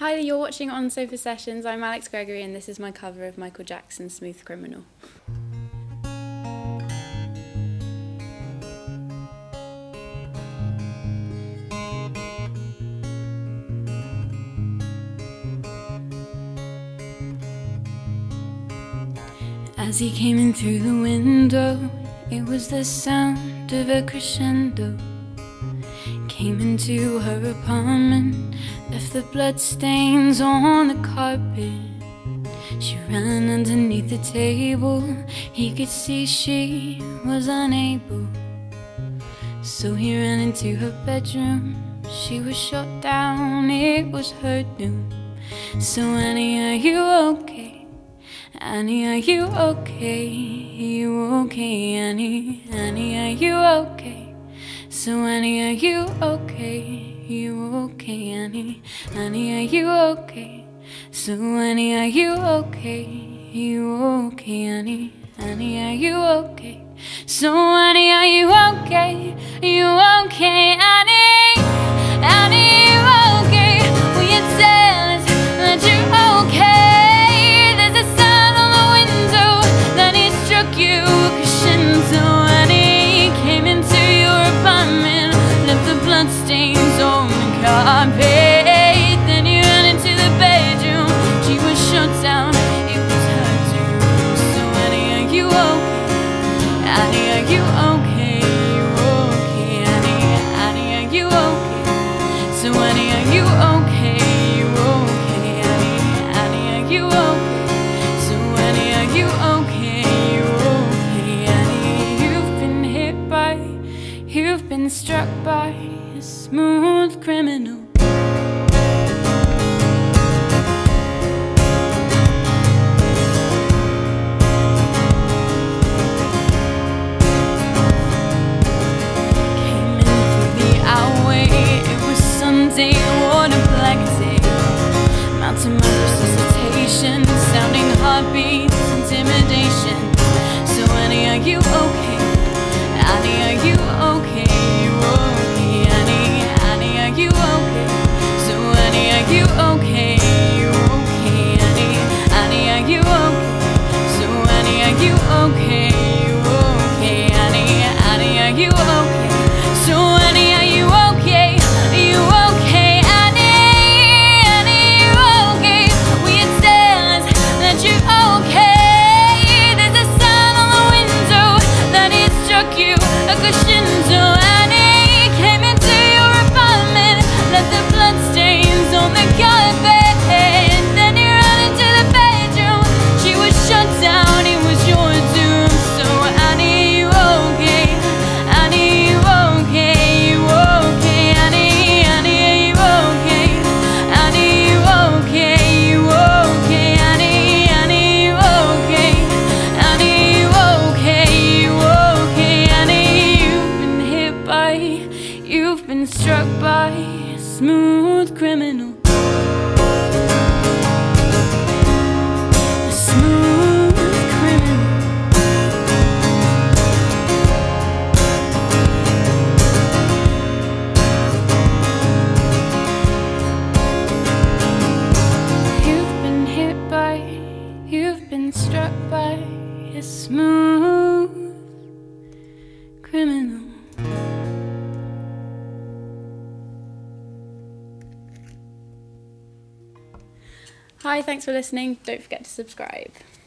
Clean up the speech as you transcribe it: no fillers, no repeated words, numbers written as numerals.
Hi, you're watching On Sofa Sessions. I'm Alex Gregory and this is my cover of Michael Jackson's Smooth Criminal. As he came in through the window, it was the sound of a crescendo. Came into her apartment, left the bloodstains on the carpet. She ran underneath the table, he could see she was unable. So he ran into her bedroom, she was shut down, it was her doom. So Annie, are you okay? Annie, are you okay? You okay, Annie? Annie, are you okay? So Annie, are you okay? You okay, Annie? Annie, are you okay? So Annie, are you okay? You okay, Annie? Annie, are you okay? So Annie, are you okay? You okay, Annie? Annie, you okay? Will you tell us that you're okay? There's a sign on the window that he struck you a crescendo. Annie came into your apartment, left the bloodstains on the carpet. Then you ran into the bedroom, she was shut down, it was her doom. So Annie, are you okay? Annie, are you okay? You okay, Annie? Annie, are you okay? So Annie, are you okay? You okay, Annie? Annie, are you okay? So Annie, are you okay? You okay, Annie? You've been struck by a smooth criminal. Sunday, what a black day. Mountain of resuscitation, sounding heartbeats, intimidation. So Annie, are you okay? Annie, are you okay? You okay, Annie? Annie, are you okay? So Annie, are you okay? You okay, Annie? Annie, are you okay? So Annie, are you okay? You okay, Annie? Annie, are you okay? So Annie, are you okay? You okay, Annie? Annie, you okay? Will you tell us that you're okay? There's a sign on the window that he struck you a crescendo. Annie came into your apartment, left the bloodstains on the carpet. Then you ran into the bedroom, she was shut down, it was your doom. So Annie, you okay? Annie, you okay? You okay, Annie? Annie, you okay? Annie, you okay? You okay, Annie? Annie, you okay? Annie, you okay? You okay, Annie? You've been struck by a smooth criminal. A smooth criminal. You've been struck by a smooth criminal. Hi, thanks for listening. Don't forget to subscribe.